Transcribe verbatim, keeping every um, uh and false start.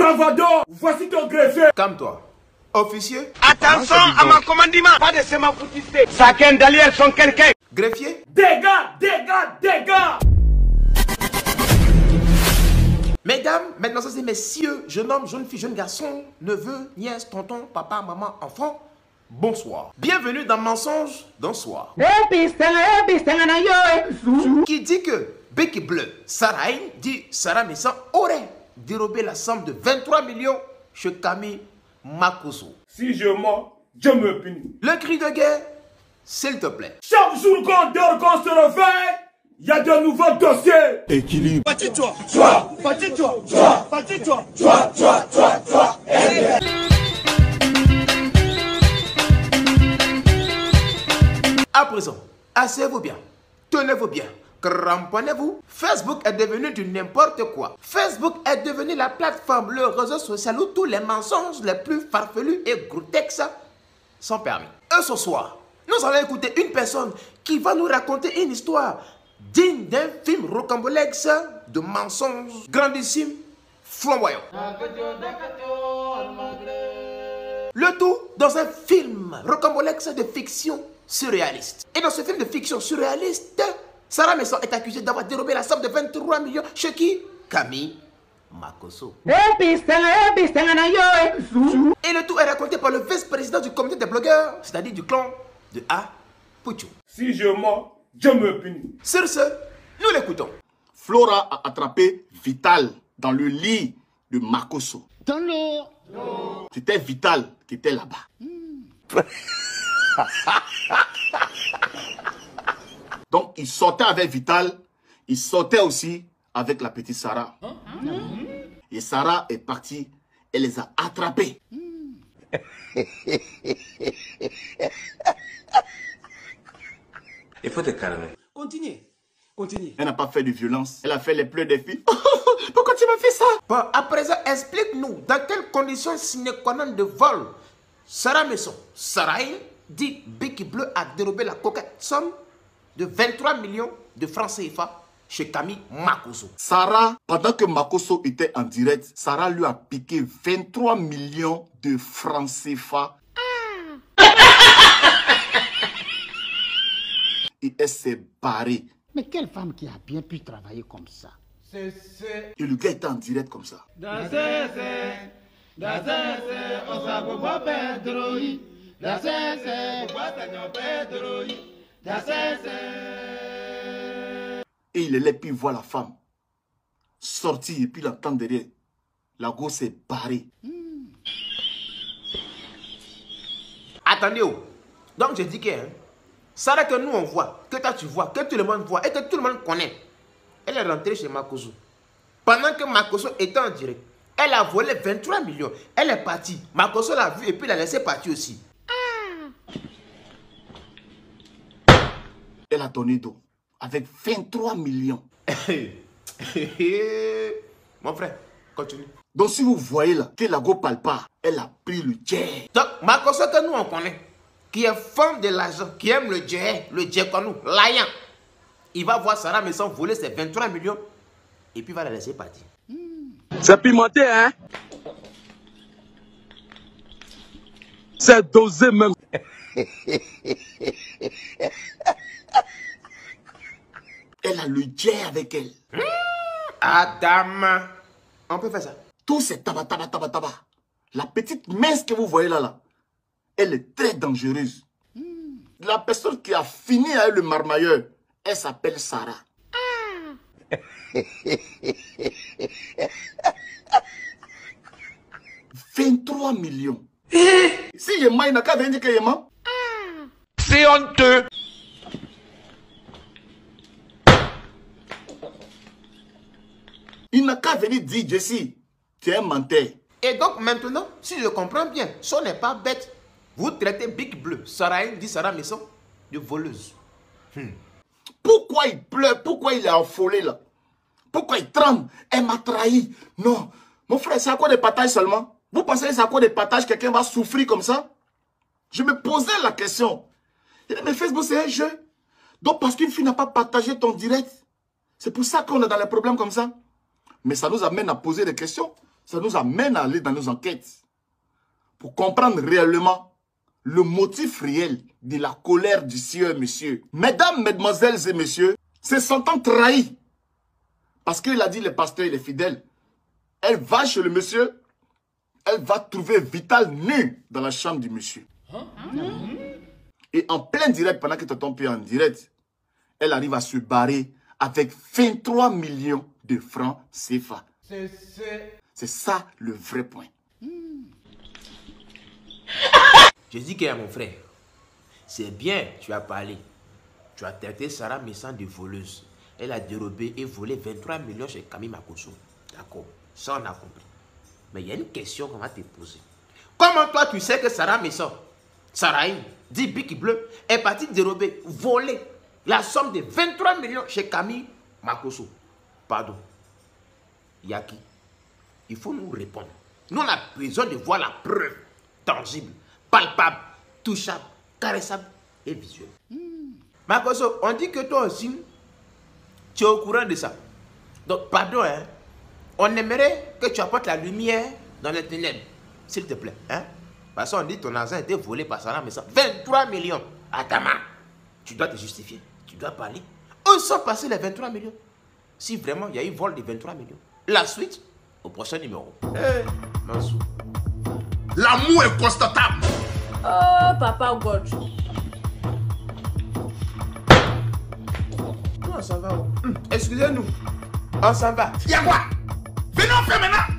Bravado, voici ton greffier. Calme-toi. Officier. Attention à mon commandement. Pas de sémafoutiste. Chacun d'allier son quelqu'un. Greffier. Dégâts, dégâts, dégâts. Mesdames, mesdemoiselles et messieurs, jeune homme, jeune fille, jeune garçon, neveu, nièce, tonton, papa, maman, enfant, bonsoir. Bienvenue dans Mensonge d'un soir. Qui dit que Bec Bleu, Sarah dit Sarah Messan aurait dérobé la somme de vingt-trois millions chez Camille Makosso. Si je mens, je me punis. Le cri de guerre, s'il te plaît. Chaque jour qu'on dort, qu'on se réveille, il y a de nouveaux dossiers. Équilibre. Fatigues-toi, toi, fatigues-toi, toi, fatigues-toi, toi, toi, toi, toi. À présent, asseyez-vous bien, tenez-vous bien, cramponnez-vous. Facebook est devenu du n'importe quoi. Facebook est devenu la plateforme, le réseau social où tous les mensonges les plus farfelus et grotesques sont permis. Et ce soir, nous allons écouter une personne qui va nous raconter une histoire digne d'un film rocambolesque de mensonges grandissimes, flamboyants. Le tout dans un film rocambolesque de fiction surréaliste. Et dans ce film de fiction surréaliste, Sarah Messan est accusée d'avoir dérobé la somme de vingt-trois millions chez qui? Camille Makosso. Et le tout est raconté par le vice-président du comité des blogueurs, c'est-à-dire du clan de A. Pouchou. Si je mens, je me punis. Sur ce, nous l'écoutons. Flora a attrapé Vital dans le lit de Makosso. Dans l'eau. C'était Vital qui était là-bas. Mm. Donc, il sortait avec Vital, il sortait aussi avec la petite Sarah. Hein? Mm. Et Sarah est partie, elle les a attrapés. Mm. Il faut te calmer. Continuez. Continuez. Elle n'a pas fait de violence. Elle a fait les pleurs des filles. Pourquoi tu m'as fait ça? Bon, à présent, explique-nous dans quelles conditions sine qua non de vol Sarah Messan, Sarah dit Bec Bleu a dérobé la coquette somme de vingt-trois millions de francs C F A chez Camille Makosso. Sarah, pendant que Makosso était en direct, Sarah lui a piqué vingt-trois millions de francs C F A. Et elle s'est barrée. Mais quelle femme qui a bien pu travailler comme ça? Et le gars était en direct comme ça. Et il allait puis voir la femme sortir et puis l'entendre derrière. La gosse s'est barrée. Mm. Attendez, oh. Donc je dis que hein, Sarah que nous on voit, que toi tu vois, que tout le monde voit et que tout le monde connaît, elle est rentrée chez Makosso. Pendant que Makosso était en direct, elle a volé vingt-trois millions. Elle est partie. Makosso l'a vue et puis l'a laissé partir aussi. Elle a donné d'eau avec vingt-trois millions. Mon frère, continue. Donc si vous voyez là que la go parle pas, elle a pris le jet. Donc Makosso que nous on connaît, qui est fan de l'argent, qui aime le jet, le jet comme nous, l'ayant. Il va voir Sarah Messan voler ses vingt-trois millions et puis il va la laisser partir. C'est pimenté, hein? C'est dosé même. Elle a le jet avec elle. Mmh, Adam, on peut faire ça. Tout c'est tabac, tabac, tabac, tabac. La petite mince que vous voyez là, là, elle est très dangereuse. Mmh. La personne qui a fini avec le marmailleur, elle s'appelle Sarah. Ah. vingt-trois millions. Si il y a il n'a qu'à venir que il y a. C'est honteux. Il n'a qu'à venir dire, Jessie, tu es un menteur. Et donc maintenant, si je comprends bien, ce n'est pas bête. Vous traitez Bec Bleu, Sarah dit Sarah Messan, de voleuse. Hmm. Pourquoi il pleure? Pourquoi il est affolé là? Pourquoi il tremble? Elle m'a trahi. Non. Mon frère, c'est à quoi des partages seulement? Vous pensez que c'est à quoi des partages quelqu'un va souffrir comme ça? Je me posais la question. Je dis, mais Facebook, c'est un jeu. Donc, parce qu'une fille n'a pas partagé ton direct, c'est pour ça qu'on est dans les problèmes comme ça. Mais ça nous amène à poser des questions. Ça nous amène à aller dans nos enquêtes pour comprendre réellement le motif réel de la colère du sieur monsieur. Mesdames, mesdemoiselles et messieurs, se sentant trahis, parce qu'il a dit le pasteur il est fidèle, elle va chez le monsieur, elle va trouver Vital nu dans la chambre du monsieur. Hein? Et en plein direct, pendant que tonton P est en direct, elle arrive à se barrer avec vingt-trois millions de francs C F A. C'est ça le vrai point. Je dis qu'il y a mon frère. C'est bien, tu as parlé. Tu as traité Sarah Messant de voleuse. Elle a dérobé et volé vingt-trois millions chez Camille Makosso. D'accord, ça on a compris. Mais il y a une question qu'on va te poser. Comment toi tu sais que Sarah Messant, Sarahine, dit Bic Bleu, est partie dérober, voler la somme de vingt-trois millions chez Camille Makosso? Pardon. Yaki, il faut nous répondre. Nous on a besoin de voir la preuve tangible, palpable, touchable, caressable et visuelle. Mm. Makosso, on dit que toi aussi, tu es au courant de ça. Donc, pardon, hein, on aimerait que tu apportes la lumière dans les ténèbres, s'il te plaît. Hein? Parce qu'on dit que ton argent a été volé par Sarah Messant. vingt-trois millions à ta main. Tu dois te justifier, tu dois parler. Où sont passés les vingt-trois millions? Si vraiment il y a eu vol de vingt-trois millions. La suite, au prochain numéro. Hey, Mansou. L'amour est constatable. Oh, Papa God. On s'en va. Hum, excusez-nous. On s'en va. Y'a quoi? Venez, on fait maintenant.